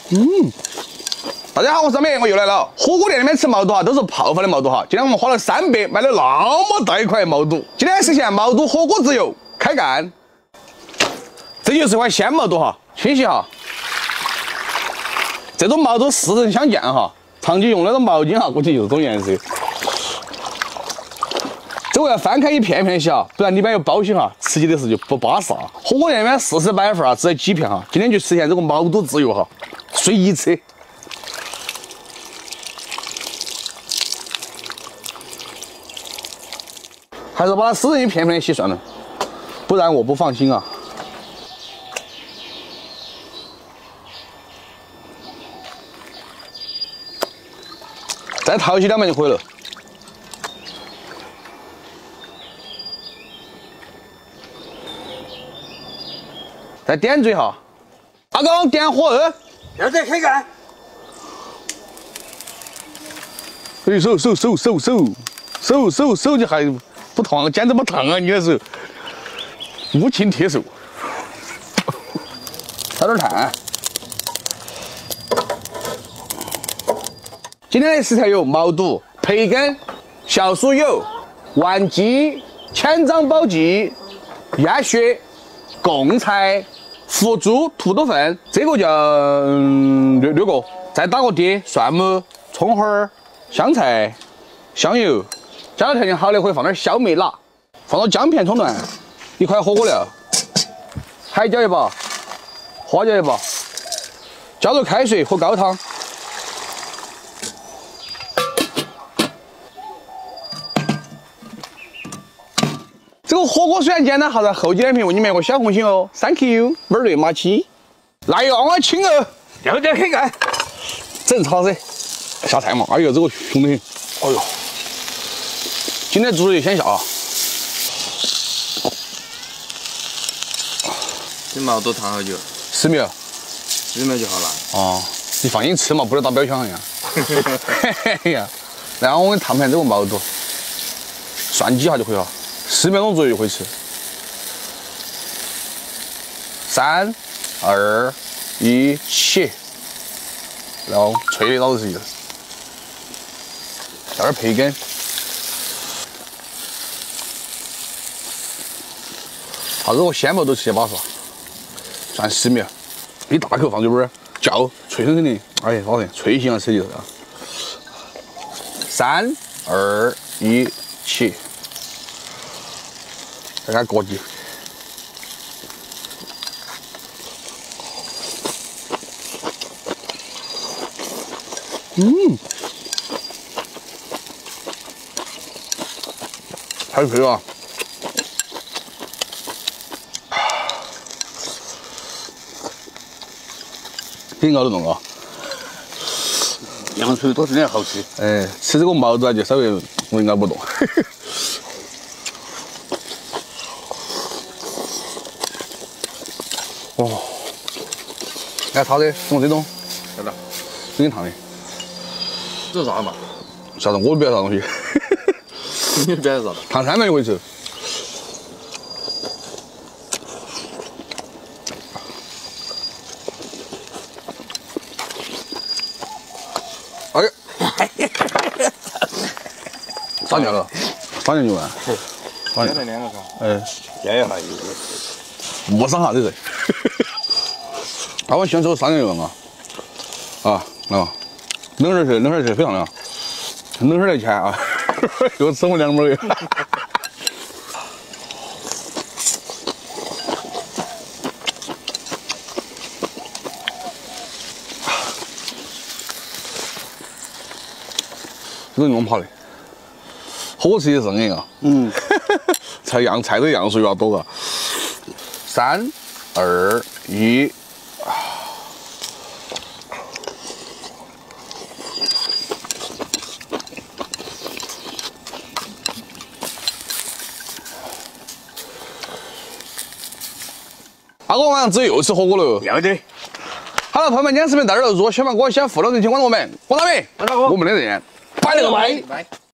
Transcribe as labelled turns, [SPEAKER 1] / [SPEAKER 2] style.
[SPEAKER 1] 大家好，我是美，我又来了。火锅店里面吃毛肚哈，都是泡发的毛肚哈。今天我们花了300买了那么大一块毛肚。今天实现毛肚火锅自由，开干。这就是一块鲜毛肚哈，清洗哈。这种毛肚似曾相见哈，长期用那种毛巾哈，估计就是这种颜色。这个要翻开一片片洗哈，不然里面有包心哈，吃起的是就不巴适啊。火锅店里面40摆份啊，只有几片哈。今天就实现这个毛肚自由哈，随意吃。 还是把它撕成一片片洗算了，不然我不放心啊。再淘洗2遍就可以了。再点缀哈，阿公点火2，
[SPEAKER 2] 要得开干。
[SPEAKER 1] 哎，手就还。 不烫，简直不烫啊！你那是无情铁手，烧点炭。今天的食材有毛肚、培根、小酥油、丸鸡、千张煲鸡、鸭血、贡菜、腐猪、土豆粉，这个叫6个。再打个碟，蒜末、葱花、香菜、香油。 家里条件好的可以放点小梅辣，放到姜片葱段，1块火锅料，海椒1把，花椒1把，加入开水和高汤。这个火锅虽然简单，好在后期点评为你们个小红心哦 ，Thank you， 味儿对马七，来哟，我请哦，
[SPEAKER 2] 要得开干，
[SPEAKER 1] 整炒噻，下菜嘛，哎呦，这个凶得很，哎呦。 今天猪肉就先下啊！
[SPEAKER 2] 这毛肚烫好久
[SPEAKER 1] 10秒
[SPEAKER 2] ，10秒就好了。
[SPEAKER 1] 哦，你放心吃嘛，不得打标枪一样。嘿嘿呀，然后我给你烫盘这个毛肚，涮几下就可以了，10秒钟左右就可以吃。3、2、1，起！然后脆的老子是的，加点培根。 啥子我鲜毛都吃得巴适，涮10秒，一大口放嘴巴儿，嚼，脆生生的，哎，好人脆型啊吃就是啊。3、2、1，起！再给它过几。太脆了。 挺熬得动啊！
[SPEAKER 2] 羊水多真的好吃。
[SPEAKER 1] 哎，吃这个毛肚啊，就稍微容易熬不动。哦，来炒的，用这种，
[SPEAKER 2] 晓得，
[SPEAKER 1] 给你烫的。
[SPEAKER 2] 这是啥嘛？
[SPEAKER 1] 啥子？我不要啥东西。
[SPEAKER 2] 你不要啥？
[SPEAKER 1] 烫3遍就可以吃。 哎呀，撒尿了，撒尿就完。撒尿。
[SPEAKER 2] 2个啥？
[SPEAKER 1] 哎，
[SPEAKER 2] 加一下
[SPEAKER 1] 没撒啥子人。我喜欢吃撒尿油啊。啊，冷点吃，非常凉。冷点来钱啊，又吃我2毛油。这个用跑的，火吃也是那个，菜的样数要多个。3、2、1，阿哥晚上子又吃火锅了，
[SPEAKER 2] 要得。
[SPEAKER 1] 好了，朋友们，今天视频到这儿了。如果喜欢我，喜欢互动，请关注我们，我大美，我们的人，拜了个拜。